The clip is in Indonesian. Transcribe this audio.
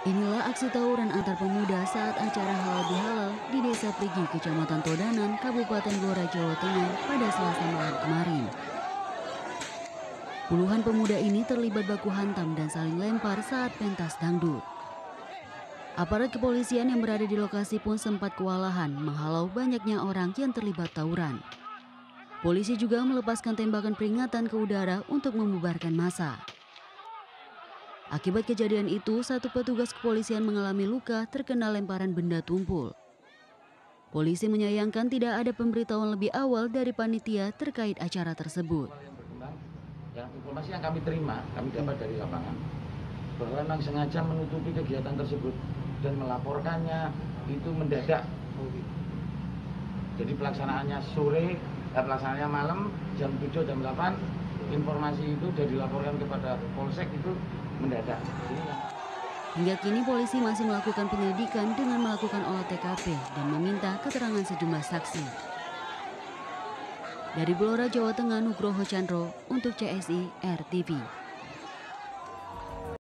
Inilah aksi tawuran antar pemuda saat acara halal bihalal di Desa Prigi, Kecamatan Todanan, Kabupaten Blora, Jawa Tengah pada Selasa malam kemarin. Puluhan pemuda ini terlibat baku hantam dan saling lempar saat pentas dangdut. Aparat kepolisian yang berada di lokasi pun sempat kewalahan menghalau banyaknya orang yang terlibat tawuran. Polisi juga melepaskan tembakan peringatan ke udara untuk membubarkan massa. Akibat kejadian itu, satu petugas kepolisian mengalami luka terkena lemparan benda tumpul. Polisi menyayangkan tidak ada pemberitahuan lebih awal dari panitia terkait acara tersebut. Yang informasi yang kami terima, kami dapat dari lapangan, bahwa memang sengaja menutupi kegiatan tersebut dan melaporkannya itu mendadak. Jadi pelaksanaannya sore, pelaksanaannya malam jam 7 jam 8, informasi itu sudah dilaporkan kepada Polsek itu mendadak. Hingga kini polisi masih melakukan penyelidikan dengan melakukan olah TKP dan meminta keterangan sejumlah saksi. Dari Blora, Jawa Tengah, Nugroho Chandro untuk CSI RTV.